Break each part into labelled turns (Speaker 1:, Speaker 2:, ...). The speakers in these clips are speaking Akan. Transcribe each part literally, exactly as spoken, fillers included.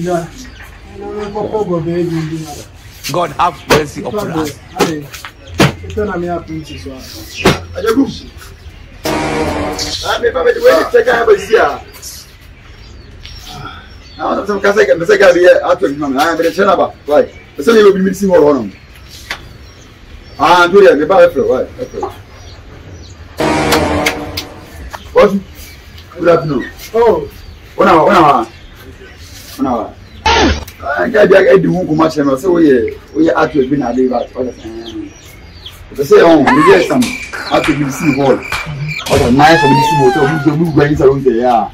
Speaker 1: God have mercy upon us.
Speaker 2: I may probably take out a year. Now, some Kazak and the second year after him, I am in a Chenaba. Right. So you will be missing all on him. Ah, do you have a right? What? Good afternoon. Oh, one hour, one hour. One hour. I can't get the womb much, and so we are at to be a day about other things. The say, oh, we get some after you see all. What a nice of this water, who do grains around there.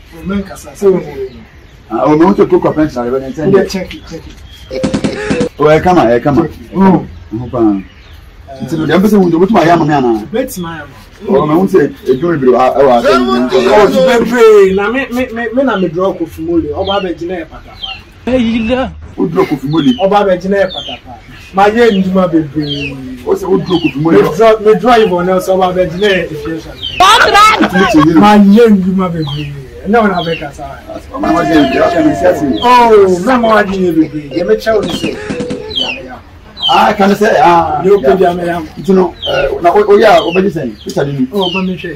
Speaker 2: I want to cook a pension. I will check it, check it. Oh, come on, come on. Oh, so the embassy will do my young man. That's my oh, I won't say a joy. Oh, pray. Now, men are the drop of Muli, or Baba Geneva Patapa. Hey, who drop of Muli, or Baba Geneva Patapa. My young Juma baby. What's a wood drop of Muli? Me drive on us, or Baba Geneva. My young Juma baby. No one have a casa. Oh, Mamma, you may tell me. I can say, ah, you can you know, oh, yeah, what you say? Oh, Mamiche.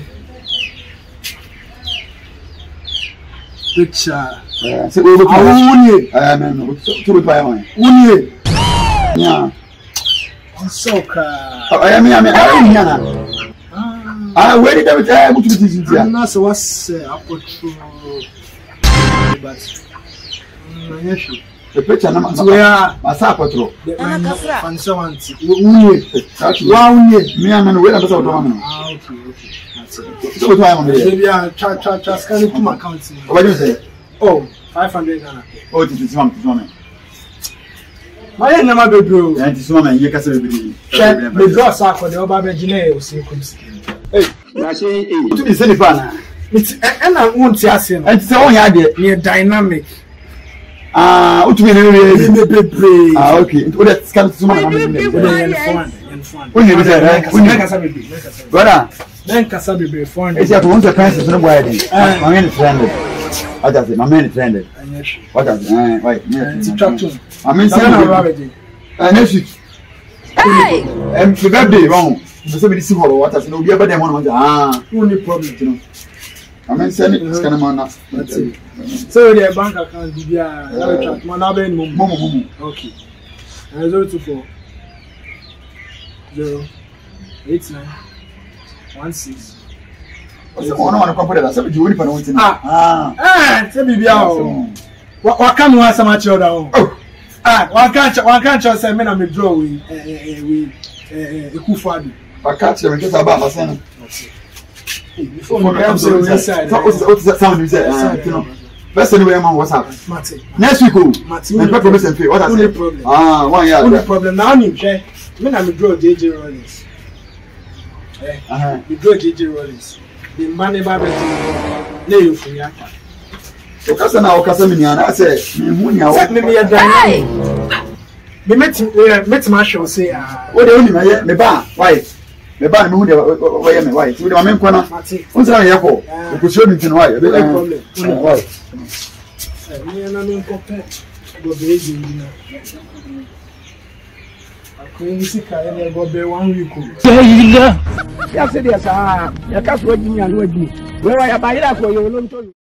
Speaker 2: Picture. So, we will be I am to buy one. Would yeah. So, I am, I am, I waited every time to be there. Not so was a put but the picture number where my sapatro and so on. One year, me and wait about one. Ah, okay, okay. That's it. So, what time on the maybe I try, try, try, scanning to my account. What do you say? Oh, five hundred. Oh, it is one to one. My name is Mabel, and this woman, you can say, the draw sack for the Obama Geneva. Hey, I say, to be Senifana. It's and I won't see us. And so, yeah, near dynamic. Ah, what do you mean? Ah, okay. What that's come to my when you say, when you can be, brother, then Casabi phone. It's at once a princess, no way. My man is friendly. What does it? My man is friendly. What does it? Wait, it's a truck. I mean, seven next week. And the birthday, wrong. Somebody see what I said, no, but they want to ah, only problem, you know. I mean, send it, it's kind of man. That's it. So, the bank account, the uh, Manabe, Momo. Okay. Zero two four zero eight nine one six. What's the one on the computer? That's what you would put on. Ah, ah, tell me, what can you ask so much other? Oh, ah, one can't, one can't just say, men, I'm a draw with a Kufadi. I catch them just about my son. Before you come to inside, what's that sound you say? You know, best anyway, man, what's up? Next week, and promise and pay. What I say? Problem. Ah, one year. Only problem now, you check. When I'm a draw J J Rollins. Eh, uh-huh. You draw J J Rollins. The money baby, lay you for ya. So, Casa now, Casa Minian, I say, set me a dynamic. Me met, met my show say, what the only man, me bar, why? Me bar, me why am I white? With my main corner, what's that here for? You could show me to why. Why? Me and I mean, compare. Go baby, you know. I couldn't see Kaya go be one week. Yes, it is. Ah, you can't wait me and wait me. Where I buy that for you.